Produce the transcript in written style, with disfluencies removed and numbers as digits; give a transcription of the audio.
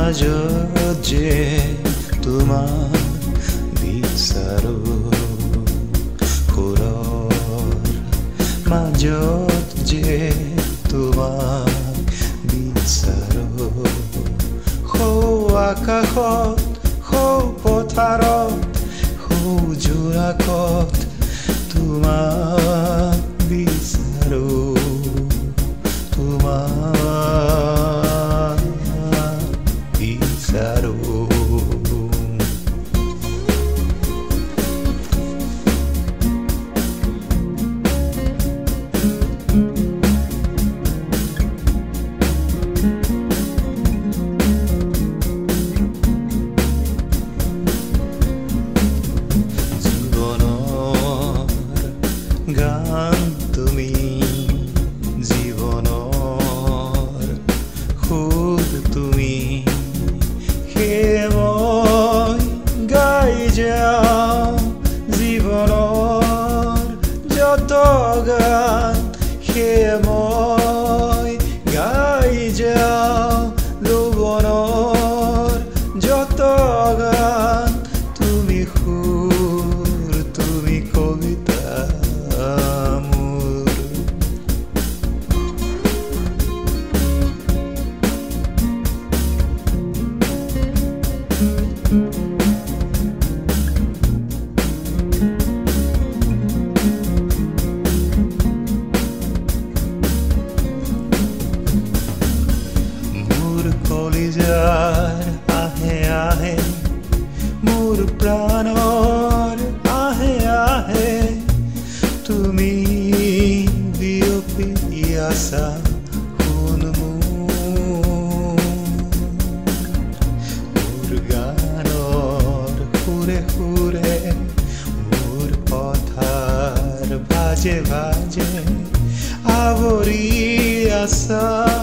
মাজত যে তোমাক বিচাৰো সুৰৰ মাজত যে তোমাক বিচাৰো সৌ আকাশত সৌ পথাৰত সৌ জোৰাকত তোমাক বিচাৰো তোমাক বিচাৰো গান তুমি জীৱনৰ সুৰ তুমি সেয়ে মই গাই যাওঁ জীৱনৰ যত গান সেয়ে মই গাই যাওঁ যৌৱনৰ যত গান তুমি সুৰ তুমি কবিতা কলিজাৰ আহে আহে মোৰ প্ৰাণৰ আহে আহে তুমি বিয়পি আছা শুন মোৰ গানৰ সুৰে সুৰে মোৰ পথাৰ ভাজে ভাজে আৱৰি আছা